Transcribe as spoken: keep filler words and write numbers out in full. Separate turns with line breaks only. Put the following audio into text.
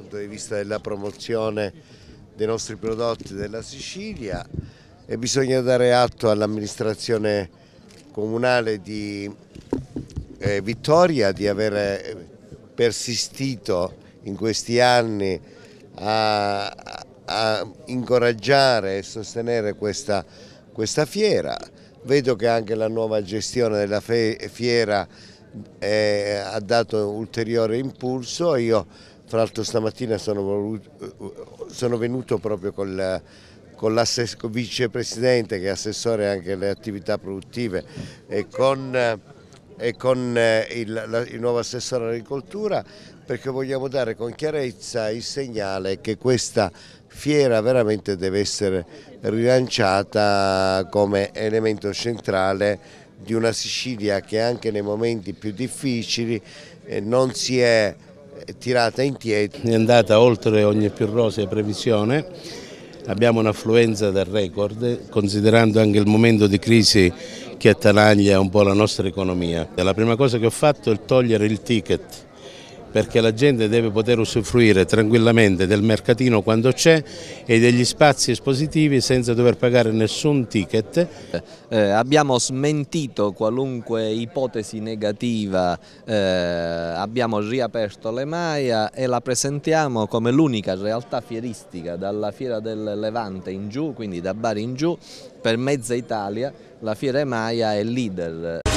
punto di vista della promozione dei nostri prodotti della Sicilia, e bisogna dare atto all'amministrazione comunale di eh, Vittoria di aver persistito in questi anni a, a incoraggiare e sostenere questa, questa fiera. Vedo che anche la nuova gestione della fiera eh, ha dato ulteriore impulso. Io fra l'altro stamattina sono, voluto, sono venuto proprio col, con il vicepresidente che è assessore anche alle attività produttive e con, e con il, la, il nuovo assessore all'agricoltura, perché vogliamo dare con chiarezza il segnale che questa fiera veramente deve essere rilanciata come elemento centrale di una Sicilia che anche nei momenti più difficili non si è tirata indietro.
È andata oltre ogni più rosea previsione, abbiamo un'affluenza da record, considerando anche il momento di crisi che attanaglia un po' la nostra economia. La prima cosa che ho fatto è togliere il ticket, perché la gente deve poter usufruire tranquillamente del mercatino quando c'è e degli spazi espositivi senza dover pagare nessun ticket.
Eh, abbiamo smentito qualunque ipotesi negativa, eh, abbiamo riaperto l'Emaia e la presentiamo come l'unica realtà fieristica dalla Fiera del Levante in giù, quindi da Bari in giù, per mezza Italia la Fiera Emaia è leader.